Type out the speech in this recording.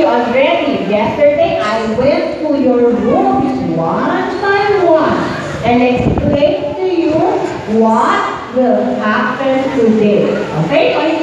already. Yesterday, I went to your rooms one by one and explained to you what will happen today. Okay?